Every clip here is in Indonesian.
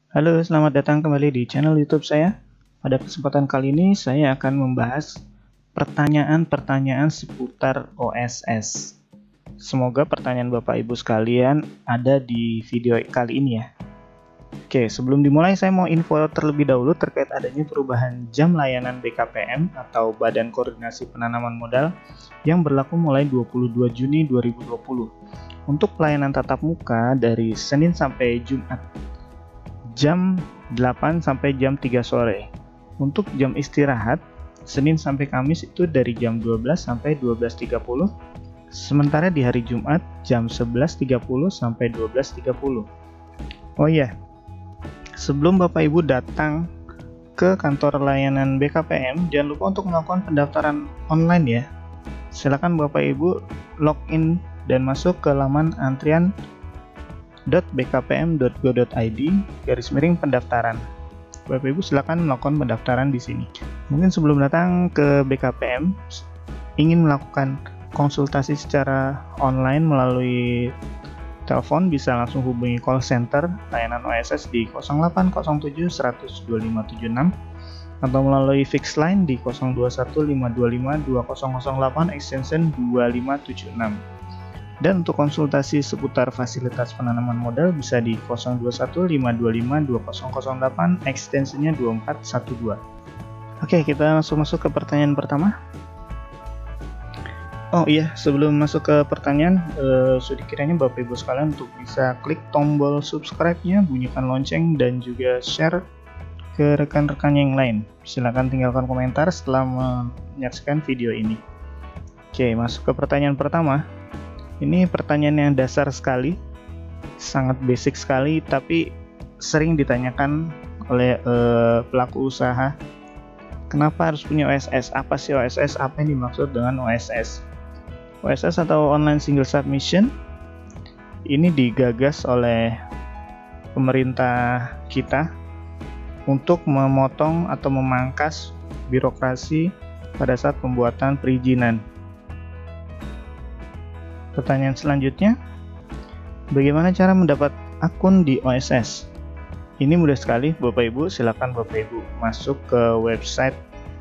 Halo, selamat datang kembali di channel YouTube saya. Pada kesempatan kali ini saya akan membahas pertanyaan-pertanyaan seputar OSS. Semoga pertanyaan Bapak Ibu sekalian ada di video kali ini ya. Oke, sebelum dimulai saya mau info terlebih dahulu terkait adanya perubahan jam layanan BKPM atau Badan Koordinasi Penanaman Modal yang berlaku mulai 22 Juni 2020 untuk pelayanan tatap muka dari Senin sampai Jumat jam 8 sampai jam 3 sore. Untuk jam istirahat Senin sampai Kamis itu dari jam 12 sampai 12.30. Sementara di hari Jumat jam 11.30 sampai 12.30. Oh iya, sebelum Bapak Ibu datang ke kantor layanan BKPM, jangan lupa untuk melakukan pendaftaran online ya. Silakan Bapak Ibu login dan masuk ke laman antrian.bkpm.go.id/pendaftaran. Bapak Ibu silakan melakukan pendaftaran di sini. Mungkin sebelum datang ke BKPM ingin melakukan konsultasi secara online melalui telepon, bisa langsung hubungi call center layanan OSS di 0807 100 2576 atau melalui fix line di 0215252008 extension 2576. Dan untuk konsultasi seputar fasilitas penanaman modal bisa di 0215252008 extensionnya 2412. Oke, kita langsung masuk ke pertanyaan pertama. Oh iya, sebelum masuk ke pertanyaan, sudah kiranya Bapak Ibu sekalian untuk bisa klik tombol subscribe-nya, bunyikan lonceng, dan juga share ke rekan-rekannya yang lain. Silahkan tinggalkan komentar setelah menyaksikan video ini. Oke, masuk ke pertanyaan pertama. Ini pertanyaan yang dasar sekali, sangat basic sekali, tapi sering ditanyakan oleh pelaku usaha. Kenapa harus punya OSS? Apa sih OSS? Apa yang dimaksud dengan OSS? OSS atau Online Single Submission ini digagas oleh pemerintah kita untuk memotong atau memangkas birokrasi pada saat pembuatan perizinan. Pertanyaan selanjutnya, bagaimana cara mendapat akun di OSS? Ini mudah sekali Bapak Ibu, silakan Bapak Ibu masuk ke website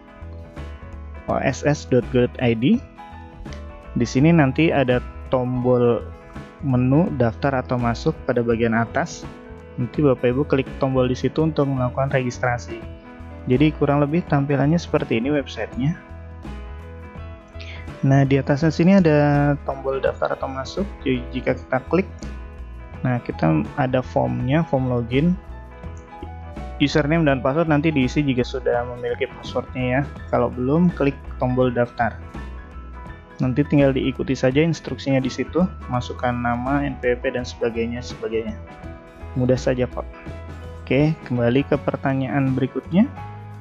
oss.go.id. Di sini nanti ada tombol menu daftar atau masuk pada bagian atas. Nanti Bapak Ibu klik tombol di situ untuk melakukan registrasi. Jadi kurang lebih tampilannya seperti ini websitenya. Nah, di atasnya sini ada tombol daftar atau masuk. Jadi jika kita klik, nah kita ada formnya, form login, username dan password nanti diisi jika sudah memiliki passwordnya ya. Kalau belum, klik tombol daftar. Nanti tinggal diikuti saja instruksinya di situ, masukkan nama, NPWP dan sebagainya. Mudah saja Pak. Oke, kembali ke pertanyaan berikutnya.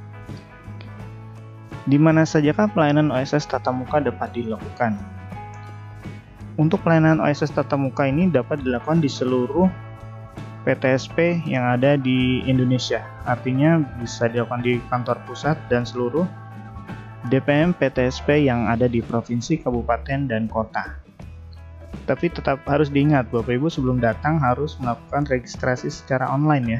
Di mana sajakah pelayanan OSS tatap muka dapat dilakukan? Untuk pelayanan OSS tatap muka ini dapat dilakukan di seluruh PTSP yang ada di Indonesia. Artinya bisa dilakukan di kantor pusat dan seluruh DPM PTSP yang ada di provinsi, kabupaten, dan kota. Tapi tetap harus diingat Bapak Ibu sebelum datang harus melakukan registrasi secara online ya.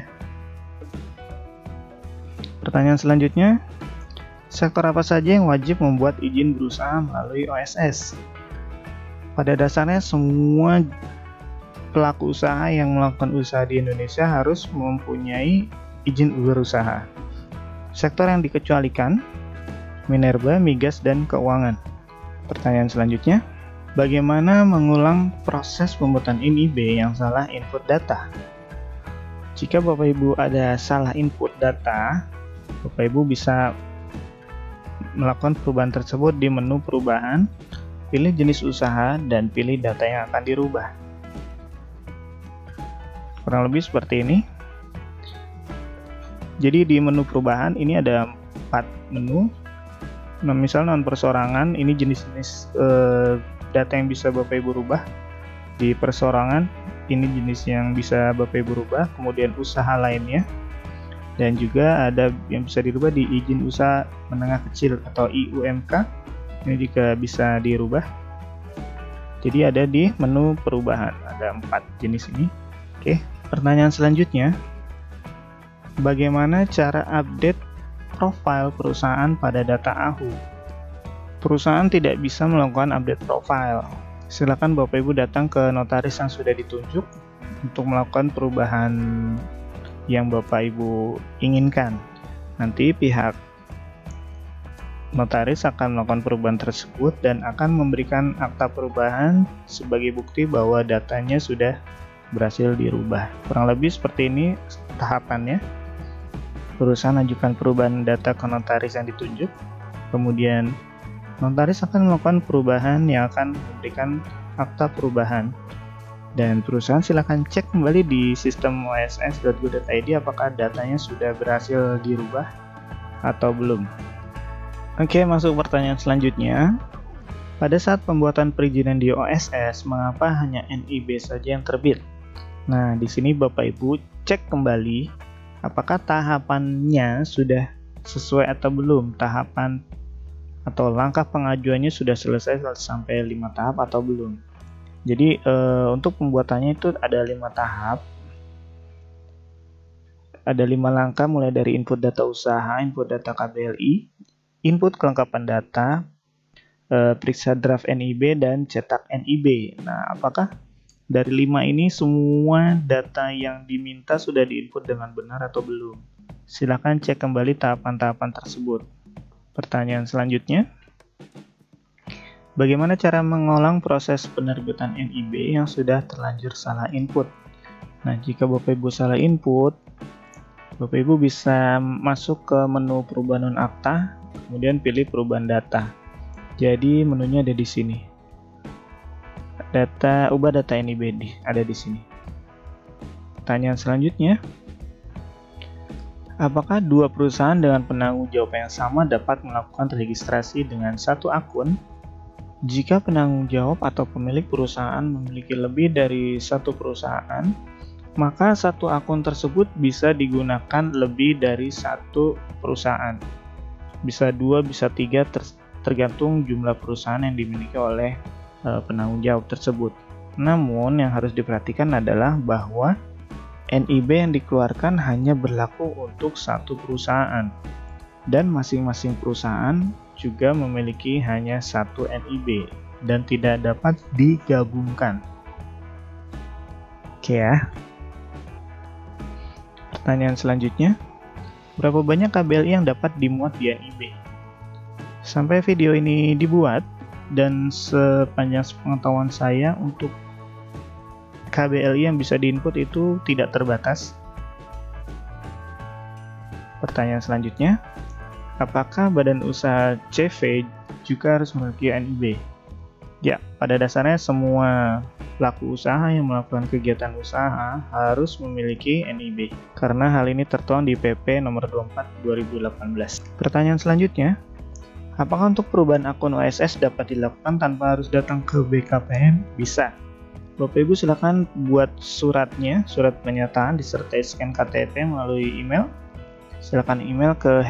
Pertanyaan selanjutnya, sektor apa saja yang wajib membuat izin berusaha melalui OSS? Pada dasarnya semua pelaku usaha yang melakukan usaha di Indonesia harus mempunyai izin berusaha. Sektor yang dikecualikan, minerba, migas, dan keuangan. Pertanyaan selanjutnya, bagaimana mengulang proses pembuatan NIB yang salah input data? Jika Bapak Ibu ada salah input data, Bapak Ibu bisa melakukan perubahan tersebut di menu perubahan, pilih jenis usaha, dan pilih data yang akan dirubah. Kurang lebih seperti ini. Jadi di menu perubahan ini ada 4 menu. Nah, misal non persorangan, ini jenis-jenis data yang bisa Bapak Ibu rubah. Di persorangan, ini jenis yang bisa Bapak Ibu rubah. Kemudian usaha lainnya. Dan juga ada yang bisa dirubah di izin usaha menengah kecil atau IUMK, ini juga bisa dirubah. Jadi ada di menu perubahan, ada 4 jenis ini. Oke, pertanyaan selanjutnya, Bagaimana cara update profil perusahaan pada data AHU? Perusahaan tidak bisa melakukan update profil. Silakan Bapak Ibu datang ke notaris yang sudah ditunjuk untuk melakukan perubahan yang Bapak Ibu inginkan. Nanti pihak notaris akan melakukan perubahan tersebut dan akan memberikan akta perubahan sebagai bukti bahwa datanya sudah berhasil dirubah. Kurang lebih seperti ini tahapannya. Perusahaan ajukan perubahan data ke notaris yang ditunjuk, kemudian notaris akan melakukan perubahan yang akan memberikan akta perubahan, dan perusahaan silakan cek kembali di sistem oss.go.id apakah datanya sudah berhasil dirubah atau belum. Oke, masuk pertanyaan selanjutnya. Pada saat pembuatan perizinan di OSS, mengapa hanya NIB saja yang terbit? Nah, di sini Bapak Ibu cek kembali apakah tahapannya sudah sesuai atau belum, tahapan atau langkah pengajuannya sudah selesai sampai 5 tahap atau belum. Jadi untuk pembuatannya itu ada 5 tahap, ada 5 langkah, mulai dari input data usaha, input data KBLI, input kelengkapan data, periksa draft NIB, dan cetak NIB. Nah, apakah dari 5 ini semua data yang diminta sudah diinput dengan benar atau belum? Silakan cek kembali tahapan-tahapan tersebut. Pertanyaan selanjutnya, bagaimana cara mengulang proses penerbitan NIB yang sudah terlanjur salah input? Nah, jika Bapak Ibu salah input, Bapak Ibu bisa masuk ke menu perubahan non-akta, kemudian pilih perubahan data. Jadi menunya ada di sini. Ubah data NIB ada di sini. Pertanyaan selanjutnya, apakah dua perusahaan dengan penanggung jawab yang sama dapat melakukan registrasi dengan satu akun? Jika penanggung jawab atau pemilik perusahaan memiliki lebih dari satu perusahaan, maka satu akun tersebut bisa digunakan lebih dari satu perusahaan. Bisa 2, bisa 3, tergantung jumlah perusahaan yang dimiliki oleh penanggung jawab tersebut. Namun yang harus diperhatikan adalah bahwa NIB yang dikeluarkan hanya berlaku untuk satu perusahaan, dan masing-masing perusahaan juga memiliki hanya satu NIB dan tidak dapat digabungkan. Oke ya. Pertanyaan selanjutnya, berapa banyak KBLI yang dapat dimuat di NIB? Sampai video ini dibuat, dan sepanjang pengetahuan saya, untuk KBLI yang bisa diinput itu tidak terbatas. Pertanyaan selanjutnya, apakah badan usaha CV juga harus memiliki NIB? Ya, pada dasarnya semua pelaku usaha yang melakukan kegiatan usaha harus memiliki NIB, karena hal ini tertuang di PP nomor 24 2018. Pertanyaan selanjutnya, apakah untuk perubahan akun OSS dapat dilakukan tanpa harus datang ke BKPM? Bisa. Bapak Ibu silakan buat suratnya, surat pernyataan disertai scan KTP melalui email. Silakan email ke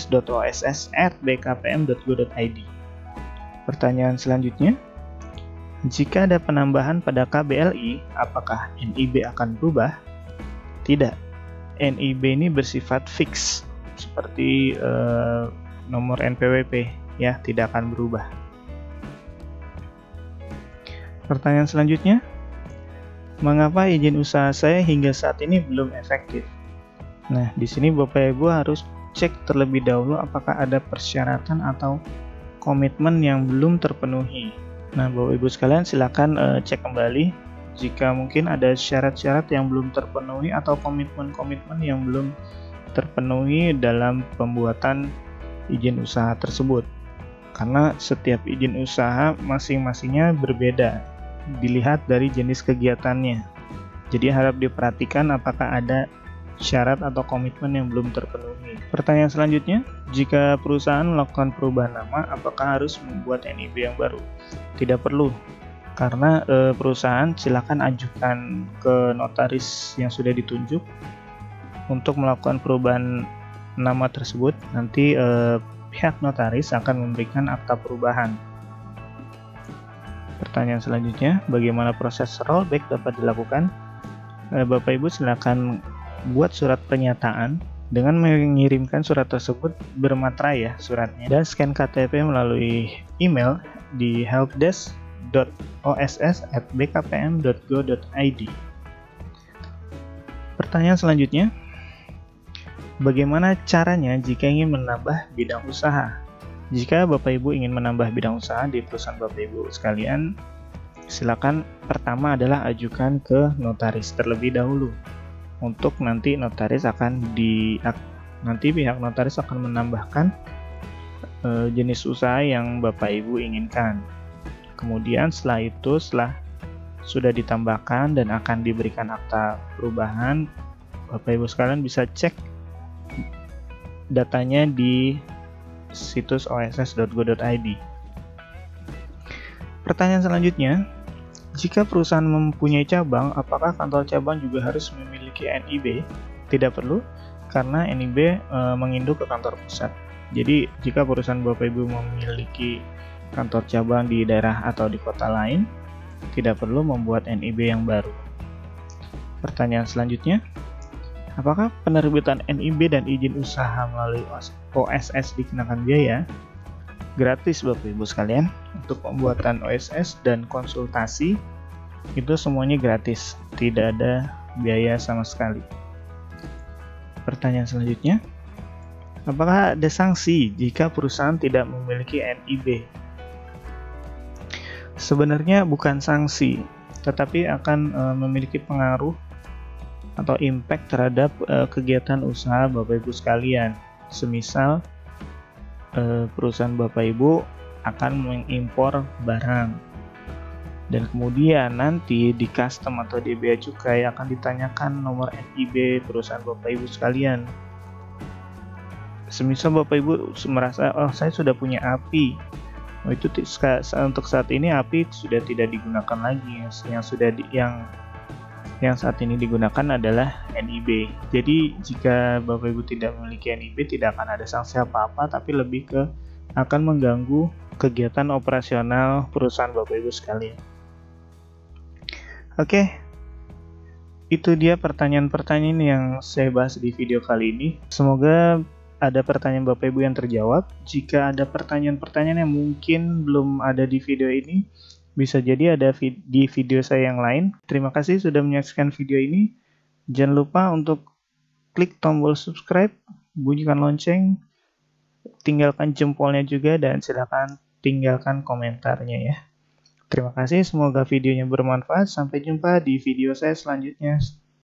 helpdesk.oss@bkpm.go.id. Pertanyaan selanjutnya, jika ada penambahan pada KBLI, apakah NIB akan berubah? Tidak. NIB ini bersifat fix, seperti nomor NPWP. Ya, tidak akan berubah. Pertanyaan selanjutnya, mengapa izin usaha saya hingga saat ini belum efektif? Nah, di sini Bapak Ibu harus cek terlebih dahulu apakah ada persyaratan atau komitmen yang belum terpenuhi. Nah, Bapak Ibu sekalian silakan cek kembali jika mungkin ada syarat-syarat yang belum terpenuhi atau komitmen-komitmen yang belum terpenuhi dalam pembuatan izin usaha tersebut. Karena setiap izin usaha masing-masingnya berbeda, dilihat dari jenis kegiatannya. Jadi harap diperhatikan apakah ada syarat atau komitmen yang belum terpenuhi. Pertanyaan selanjutnya, jika perusahaan melakukan perubahan nama, apakah harus membuat NIB yang baru? Tidak perlu, karena perusahaan silakan ajukan ke notaris yang sudah ditunjuk untuk melakukan perubahan nama tersebut. Nanti pihak notaris akan memberikan akta perubahan. Pertanyaan selanjutnya, bagaimana proses rollback dapat dilakukan? Bapak Ibu silakan buat surat pernyataan Dengan mengirimkan surat tersebut bermaterai ya suratnya, dan scan KTP melalui email di helpdesk.oss@bkpm.go.id. Pertanyaan selanjutnya, bagaimana caranya jika ingin menambah bidang usaha? Jika Bapak Ibu ingin menambah bidang usaha di perusahaan Bapak Ibu sekalian, silakan pertama adalah ajukan ke notaris terlebih dahulu. Untuk nanti pihak notaris akan menambahkan jenis usaha yang Bapak Ibu inginkan. Kemudian setelah sudah ditambahkan dan akan diberikan akta perubahan, Bapak Ibu sekalian bisa cek datanya di situs oss.go.id. Pertanyaan selanjutnya, jika perusahaan mempunyai cabang, apakah kantor cabang juga harus memiliki NIB? Tidak perlu, karena NIB menginduk ke kantor pusat. Jadi, jika perusahaan Bapak Ibu memiliki kantor cabang di daerah atau di kota lain, tidak perlu membuat NIB yang baru. Pertanyaan selanjutnya, apakah penerbitan NIB dan izin usaha melalui OSS dikenakan biaya? Gratis Bapak Ibu sekalian. Untuk pembuatan OSS dan konsultasi itu semuanya gratis, tidak ada biaya sama sekali. Pertanyaan selanjutnya, apakah ada sanksi jika perusahaan tidak memiliki NIB? Sebenarnya bukan sanksi, tetapi akan memiliki pengaruh atau impact terhadap kegiatan usaha Bapak Ibu sekalian. Semisal perusahaan Bapak Ibu akan mengimpor barang, dan kemudian nanti di custom atau di bea cukai akan ditanyakan nomor NIB perusahaan Bapak Ibu sekalian. Semisal Bapak Ibu merasa, oh saya sudah punya API, itu untuk saat ini API sudah tidak digunakan lagi. Yang saat ini digunakan adalah NIB. Jadi jika Bapak Ibu tidak memiliki NIB, tidak akan ada sanksi apa-apa, tapi lebih ke akan mengganggu kegiatan operasional perusahaan Bapak Ibu sekalian. Oke, itu dia pertanyaan-pertanyaan yang saya bahas di video kali ini. Semoga ada pertanyaan Bapak Ibu yang terjawab. Jika ada pertanyaan-pertanyaan yang mungkin belum ada di video ini, bisa jadi ada di video saya yang lain. Terima kasih sudah menyaksikan video ini. Jangan lupa untuk klik tombol subscribe, bunyikan lonceng, tinggalkan jempolnya juga, dan silakan tinggalkan komentarnya ya. Terima kasih, semoga videonya bermanfaat. Sampai jumpa di video saya selanjutnya.